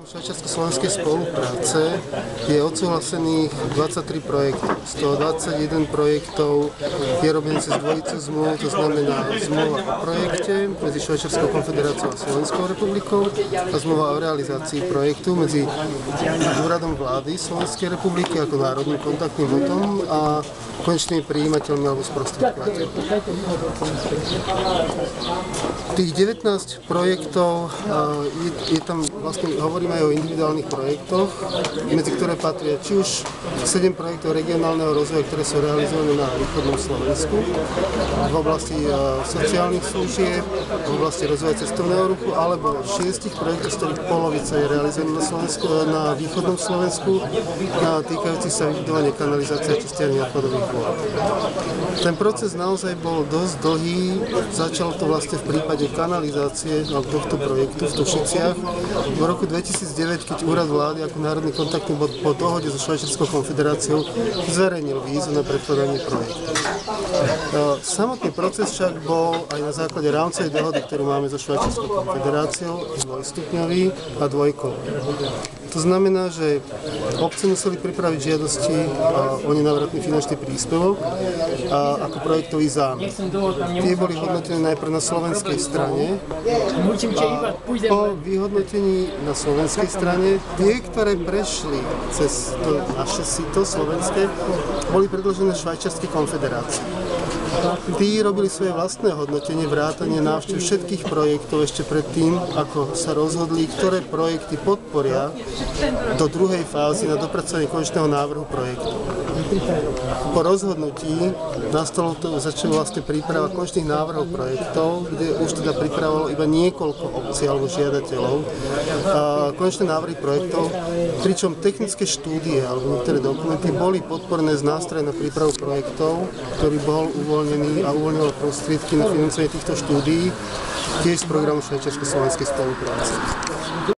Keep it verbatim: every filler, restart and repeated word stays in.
švajčiarsko-slovenskej spolupráce je odsúhlasených dvadsaťtri projektov. Z toho dvadsaťjeden projektov je robený cez dvojicu zmluv, to znamená zmluva o projekte medzi Švajčiarskou konfederáciou a Slovenskou republikou a zmluva o realizácii projektu medzi úradom vlády Slovenskej republiky ako národným kontaktným bodom a konečnými prijímateľmi alebo sprostredkovateľmi. Tých devätnásť projektov, je, je tam vlastne, hovoríme aj o individuálnych projektoch, medzi ktoré patria či už sedem projektov regionálneho rozvoja, ktoré sú realizované na východnom Slovensku, v oblasti sociálnych služieb, v oblasti rozvoja cestovného ruchu, alebo šiestich projektov, z ktorých polovica je realizovaná na, Slovensku, na východnom Slovensku, týkajúci sa vybudovania kanalizácie a čistiarní odpadových vôd. Ten proces naozaj bol dosť dlhý, začal to vlastne v prípade kanalizácie tohto projektu v Tušiciach v roku dvetisícdeväť, keď úrad vlády ako národný kontaktný bod po dohode so Švajčiarskou konfederáciou zverejnil výzvu na predkladanie projektu. Samotný proces však bol aj na základe rámcovej dohody, ktorú máme so Švajčiarskou konfederáciou, dvojstupňový a dvojkový. To znamená, že obce museli pripraviť žiadosti o nenávratný finančný príspevok a ako projektový zámer. Tie boli hodnotené najprv na slovenskej strane a po vyhodnotení na slovenskej strane tie, ktoré prešli cez to naše sito slovenské, boli predložené Švajčiarskej konfederácii. Tí robili svoje vlastné hodnotenie, vrátanie návštev všetkých projektov ešte predtým, ako sa rozhodli, ktoré projekty podporia do druhej fázy na dopracovanie konečného návrhu projektu. Po rozhodnutí nastalo to, začala vlastne príprava konečných návrhov projektov, kde už teda pripravovalo iba niekoľko obcí alebo žiadateľov a konečné návrhy projektov, pričom technické štúdie alebo niektoré dokumenty boli podporné z nástroja na prípravu projektov, ktorý bol uvoľnený a uvoľňoval prostriedky na financovanie týchto štúdií tiež z programu švajčiarsko-slovenskej spolupráce.